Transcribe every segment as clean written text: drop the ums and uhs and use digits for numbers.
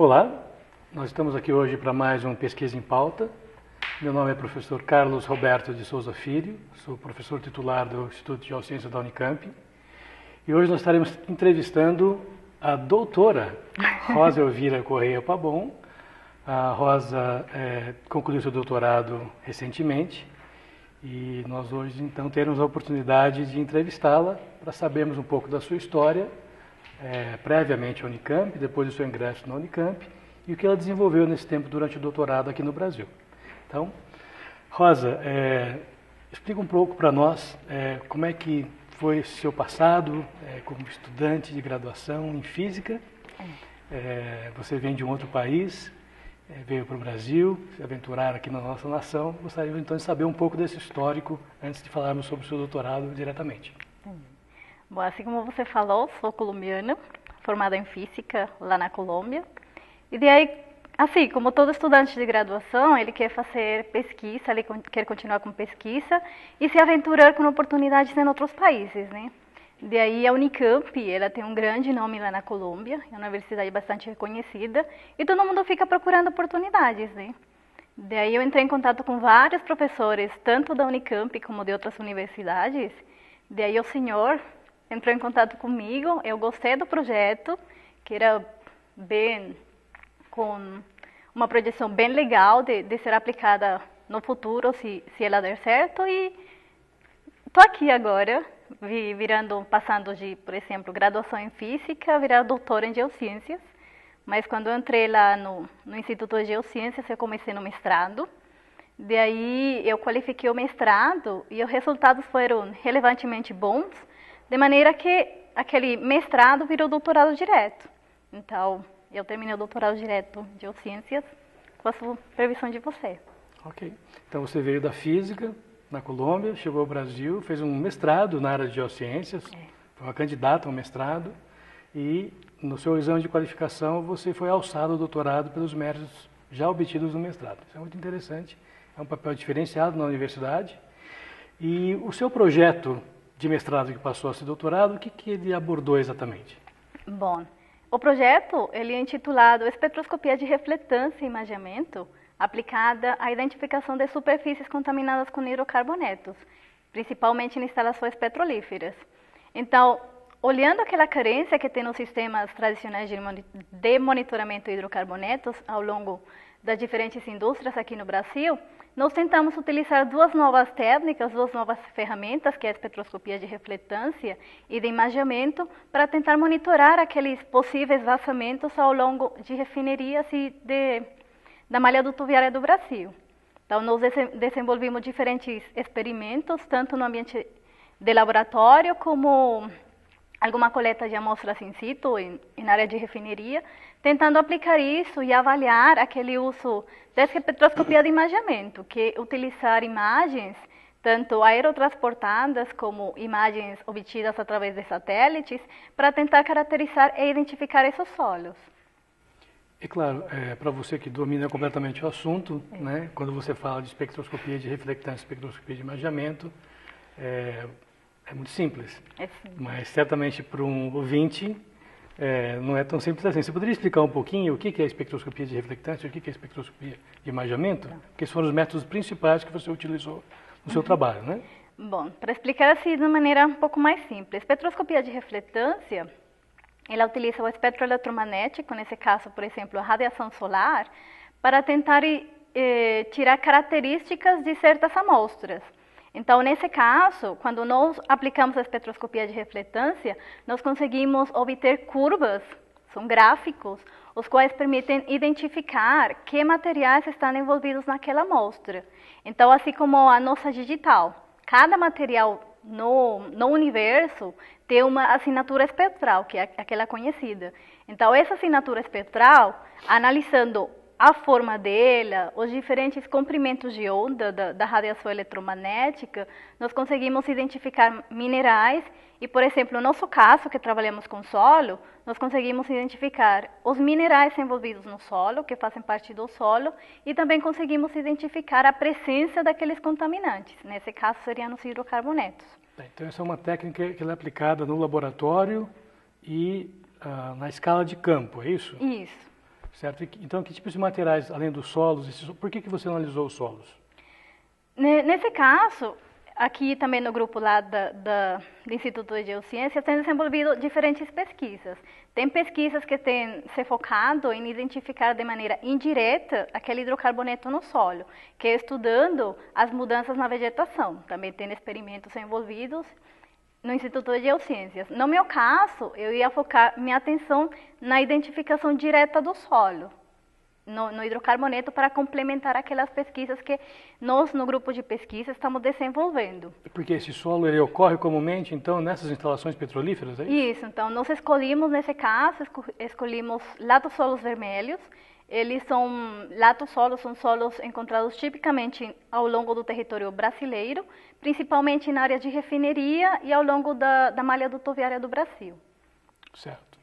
Olá, nós estamos aqui hoje para mais um Pesquisa em Pauta. Meu nome é professor Carlos Roberto de Souza Filho, sou professor titular do Instituto de Geociências da Unicamp. E hoje nós estaremos entrevistando a doutora Rosa Elvira Correia Pabon. A Rosa concluiu seu doutorado recentemente e nós hoje então teremos a oportunidade de entrevistá-la para sabermos um pouco da sua história, previamente à Unicamp, depois do seu ingresso na Unicamp e o que ela desenvolveu nesse tempo durante o doutorado aqui no Brasil. Então, Rosa, explica um pouco para nós como é que foi seu passado como estudante de graduação em física. Você vem de um outro país, veio para o Brasil, se aventurar aqui na nossa nação. Gostaria então de saber um pouco desse histórico antes de falarmos sobre o seu doutorado diretamente. Bom, assim como você falou, sou colombiana, formada em física lá na Colômbia. E daí, assim, como todo estudante de graduação, ele quer fazer pesquisa, ele quer continuar com pesquisa e se aventurar com oportunidades em outros países, né? Daí a Unicamp, ela tem um grande nome lá na Colômbia, é uma universidade bastante reconhecida e todo mundo fica procurando oportunidades, né? Daí eu entrei em contato com vários professores, tanto da Unicamp como de outras universidades. Daí o senhor entrou em contato comigo, eu gostei do projeto, que era bem com uma projeção bem legal de ser aplicada no futuro, se ela der certo, e estou aqui agora, passando de, por exemplo, graduação em física, virar doutora em geociências, mas quando eu entrei lá no Instituto de Geociências, eu comecei no mestrado, daí eu qualifiquei o mestrado e os resultados foram relevantemente bons, de maneira que aquele mestrado virou doutorado direto. Então, eu terminei o doutorado direto de Geociências com a supervisão de você. Ok. Então, você veio da física na Colômbia, chegou ao Brasil, fez um mestrado na área de Geociências, foi uma candidata ao mestrado, e no seu exame de qualificação você foi alçado ao doutorado pelos méritos já obtidos no mestrado. Isso é muito interessante, é um papel diferenciado na universidade. E o seu projeto de mestrado que passou a ser doutorado, o que ele abordou exatamente? Bom, o projeto ele é intitulado Espectroscopia de Refletância e Imageamento aplicada à identificação de superfícies contaminadas com hidrocarbonetos, principalmente em instalações petrolíferas. Então, olhando aquela carência que tem nos sistemas tradicionais de monitoramento de hidrocarbonetos ao longo das diferentes indústrias aqui no Brasil, nós tentamos utilizar duas novas técnicas, duas novas ferramentas, que é a espectroscopia de refletância e de imageamento, para tentar monitorar aqueles possíveis vazamentos ao longo de refinarias e da malha dutoviária do Brasil. Então, nós desenvolvimos diferentes experimentos, tanto no ambiente de laboratório, como alguma coleta de amostras in situ, na área de refinaria, tentando aplicar isso e avaliar aquele uso da espectroscopia de imageamento, que é utilizar imagens, tanto aerotransportadas como imagens obtidas através de satélites, para tentar caracterizar e identificar esses solos. É claro, para você que domina completamente o assunto, né, quando você fala de espectroscopia de reflectância, espectroscopia de imageamento, é muito simples. Mas certamente para um ouvinte não é tão simples assim. Você poderia explicar um pouquinho o que é espectroscopia de reflectância e o que é espectroscopia de imageamento? Porque esses foram os métodos principais que você utilizou no seu trabalho, né? Bom, para explicar assim de uma maneira um pouco mais simples, espectroscopia de refletância, ela utiliza o espectro eletromagnético, nesse caso, por exemplo, a radiação solar, para tentar tirar características de certas amostras. Então, nesse caso, quando nós aplicamos a espectroscopia de refletância, nós conseguimos obter curvas, são gráficos, os quais permitem identificar que materiais estão envolvidos naquela amostra. Então, assim como a nossa digital, cada material no universo tem uma assinatura espectral, que é aquela conhecida. Então, essa assinatura espectral, analisando a forma dela, os diferentes comprimentos de onda da radiação eletromagnética, nós conseguimos identificar minerais e, por exemplo, no nosso caso, que trabalhamos com solo, nós conseguimos identificar os minerais envolvidos no solo, que fazem parte do solo, e também conseguimos identificar a presença daqueles contaminantes. Nesse caso, seriam os hidrocarbonetos. Então, essa é uma técnica que é aplicada no laboratório e na escala de campo, é isso? Isso. Certo? Então, que tipos de materiais, além dos solos, por que você analisou os solos? Nesse caso, aqui também no grupo lá do Instituto de Geociências, tem desenvolvido diferentes pesquisas. Tem pesquisas que têm se focado em identificar de maneira indireta aquele hidrocarboneto no solo, que é estudando as mudanças na vegetação. Também tem experimentos envolvidos no Instituto de Geociências. No meu caso, eu ia focar minha atenção na identificação direta do solo, no hidrocarboneto, para complementar aquelas pesquisas que nós, no grupo de pesquisa, estamos desenvolvendo. Porque esse solo ele ocorre comumente, então, nessas instalações petrolíferas, é isso? Isso, então, nós escolhemos, nesse caso, escolhemos latossolos vermelhos. Latossolos são solos encontrados tipicamente ao longo do território brasileiro, principalmente na área de refineria e ao longo da malha dutoviária do Brasil. Certo.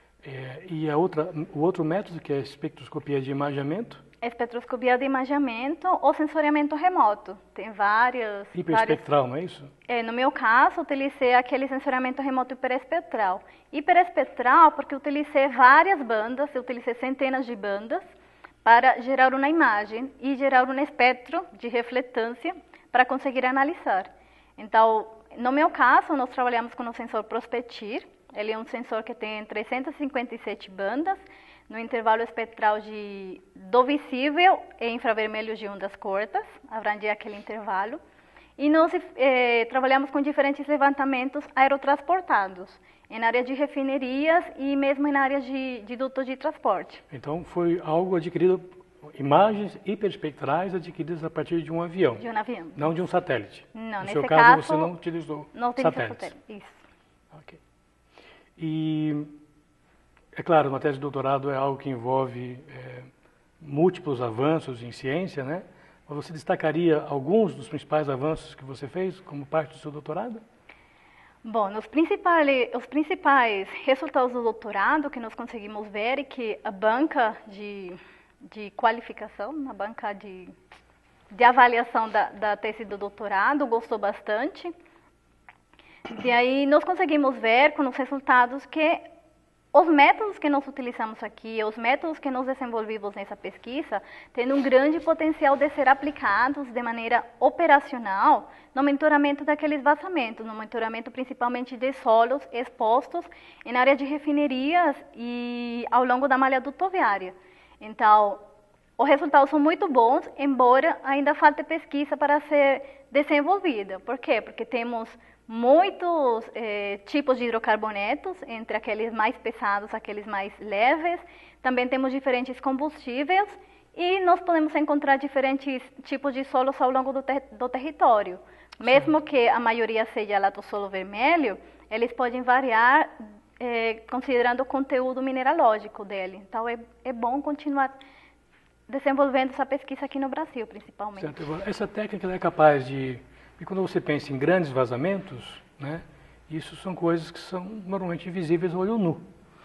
E o outro método, que é a espectroscopia de imageamento? Espectroscopia de imageamento ou sensoriamento remoto. Tem várias... Hiperespectral, não é isso? No meu caso, utilizei aquele sensoriamento remoto hiperespectral. Hiperespectral porque utilizei várias bandas, eu utilizei centenas de bandas para gerar uma imagem e gerar um espectro de refletância para conseguir analisar. Então, no meu caso, nós trabalhamos com o sensor Prospectir. Ele é um sensor que tem 357 bandas, no intervalo espectral do visível e infravermelhos de ondas curtas, abrange aquele intervalo. E nós trabalhamos com diferentes levantamentos aerotransportados, em áreas de refinerias e mesmo em áreas de dutos de transporte. Então, foi algo adquirido, imagens hiperespectrais adquiridas a partir de um avião. De um avião. Não de um satélite. Não, no seu caso, você não utilizou satélites. Isso. Ok. E, é claro, uma tese de doutorado é algo que envolve múltiplos avanços em ciência, né? Mas você destacaria alguns dos principais avanços que você fez como parte do seu doutorado? Bom, os principais resultados do doutorado que nós conseguimos ver é que a banca de qualificação, a banca de avaliação da tese do doutorado gostou bastante. E aí nós conseguimos ver com os resultados que os métodos que nós utilizamos aqui, os métodos que nós desenvolvemos nessa pesquisa, têm um grande potencial de ser aplicados de maneira operacional no monitoramento daqueles vazamentos, no monitoramento principalmente de solos expostos em áreas de refinerias e ao longo da malha dutoviária. Então, os resultados são muito bons, embora ainda falte pesquisa para ser desenvolvida. Por quê? Porque temos muitos tipos de hidrocarbonetos, entre aqueles mais pesados, aqueles mais leves. Também temos diferentes combustíveis e nós podemos encontrar diferentes tipos de solos ao longo do território. Mesmo que a maioria seja latossolo vermelho, eles podem variar considerando o conteúdo mineralógico dele. Então, é bom continuar desenvolvendo essa pesquisa aqui no Brasil, principalmente. Certo. Essa técnica é capaz de... E quando você pensa em grandes vazamentos, né, isso são coisas que são normalmente invisíveis ao olho nu.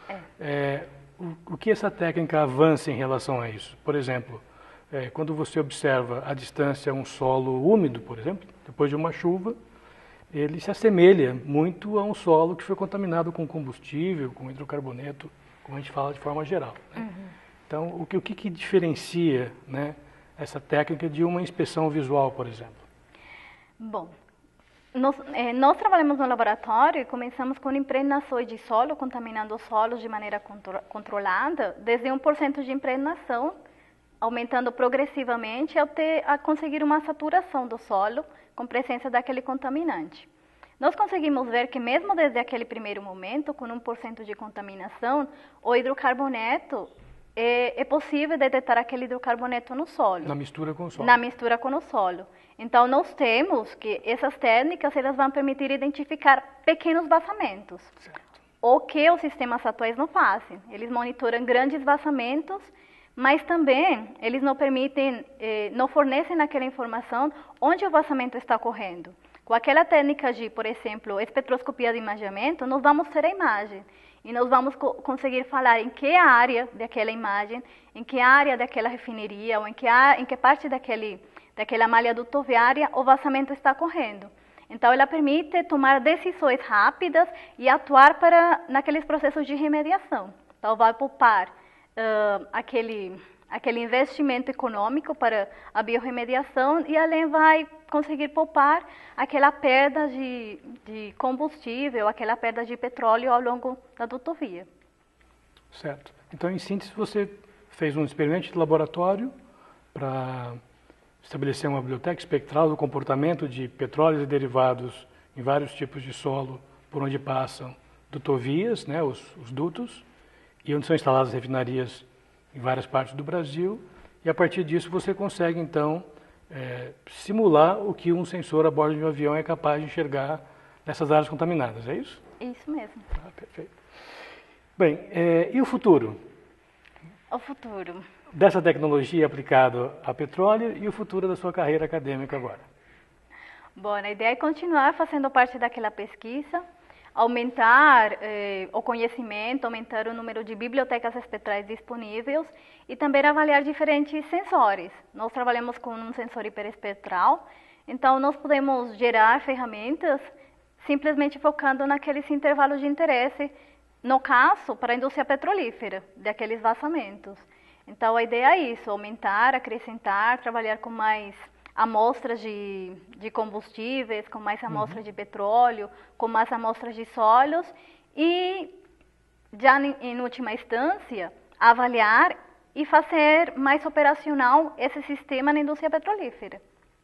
O que essa técnica avança em relação a isso? Por exemplo, quando você observa à distância um solo úmido, por exemplo, depois de uma chuva, ele se assemelha muito a um solo que foi contaminado com combustível, com hidrocarboneto, como a gente fala de forma geral. Né? Uhum. Então, o que diferencia, né, essa técnica de uma inspeção visual, por exemplo? Bom, nós trabalhamos no laboratório e começamos com impregnações de solo, contaminando os solos de maneira controlada, desde 1% de impregnação, aumentando progressivamente a conseguir uma saturação do solo com presença daquele contaminante. Nós conseguimos ver que mesmo desde aquele primeiro momento, com 1% de contaminação, o hidrocarboneto é possível detectar aquele hidrocarboneto no solo. Na mistura com o solo. Na mistura com o solo. Então, nós temos que essas técnicas elas vão permitir identificar pequenos vazamentos. Certo. O que os sistemas atuais não fazem. Eles monitoram grandes vazamentos, mas também eles não permitem, não fornecem aquela informação onde o vazamento está ocorrendo. Com aquela técnica de, por exemplo, espectroscopia de imageamento, nós vamos ter a imagem. E nós vamos conseguir falar em que área daquela imagem, em que área daquela refineria, ou em que parte daquela malha dutoviária o vazamento está ocorrendo. Então, ela permite tomar decisões rápidas e atuar naqueles processos de remediação. Então, vai poupar aquele investimento econômico para a biorremediação e além vai conseguir poupar aquela perda de combustível, aquela perda de petróleo ao longo da rodovia. Certo. Então, em síntese, você fez um experimento de laboratório para estabelecer uma biblioteca espectral do comportamento de petróleos e derivados em vários tipos de solo por onde passam dutovias, né, os dutos, e onde são instaladas refinarias em várias partes do Brasil, e a partir disso você consegue, então, simular o que um sensor a bordo de um avião é capaz de enxergar nessas áreas contaminadas, é isso? Isso mesmo. Ah, perfeito. Bem, e o futuro? O futuro. Dessa tecnologia aplicada a petróleo e o futuro da sua carreira acadêmica agora? Bom, a ideia é continuar fazendo parte daquela pesquisa, aumentar o conhecimento, aumentar o número de bibliotecas espectrais disponíveis e também avaliar diferentes sensores. Nós trabalhamos com um sensor hiperespectral, então nós podemos gerar ferramentas simplesmente focando naqueles intervalos de interesse, no caso, para a indústria petrolífera, daqueles vazamentos. Então a ideia é isso, aumentar, acrescentar, trabalhar com mais amostras de combustíveis, com mais amostras de petróleo, com mais amostras de sólidos e, já em última instância, avaliar e fazer mais operacional esse sistema na indústria petrolífera.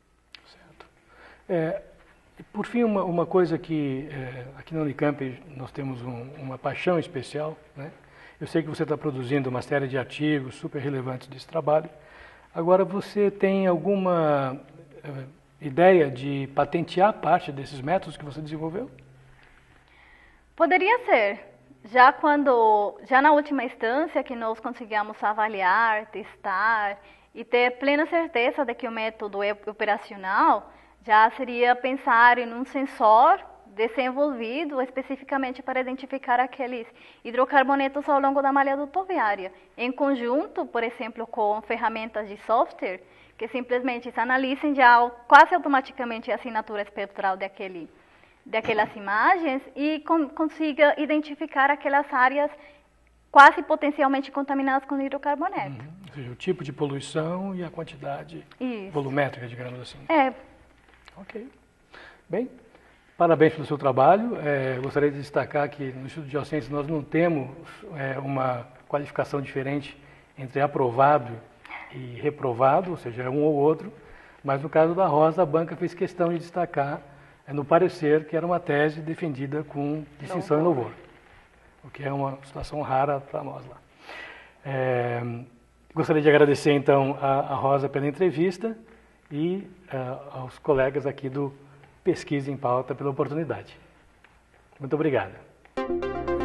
Certo. Por fim, uma coisa que aqui na Unicamp nós temos uma paixão especial, né? Eu sei que você está produzindo uma série de artigos super relevantes desse trabalho. Agora, você tem alguma ideia de patentear parte desses métodos que você desenvolveu? Poderia ser. Já na última instância que nós conseguimos avaliar, testar e ter plena certeza de que o método é operacional, já seria pensar em um sensor desenvolvido especificamente para identificar aqueles hidrocarbonetos ao longo da malha rodoviária, em conjunto, por exemplo, com ferramentas de software que simplesmente analisem já quase automaticamente a assinatura espectral daquelas imagens e consiga identificar aquelas áreas quase potencialmente contaminadas com hidrocarboneto. Ou seja, o tipo de poluição e a quantidade volumétrica, digamos assim. Ok. Bem, parabéns pelo seu trabalho. Gostaria de destacar que no Instituto de Geociências nós não temos uma qualificação diferente entre aprovado e reprovado, ou seja, é um ou outro, mas no caso da Rosa, a banca fez questão de destacar no parecer que era uma tese defendida com distinção e louvor, o que é uma situação rara para nós lá. Gostaria de agradecer então a Rosa pela entrevista e aos colegas aqui do Pesquisa em Pauta pela oportunidade. Muito obrigado.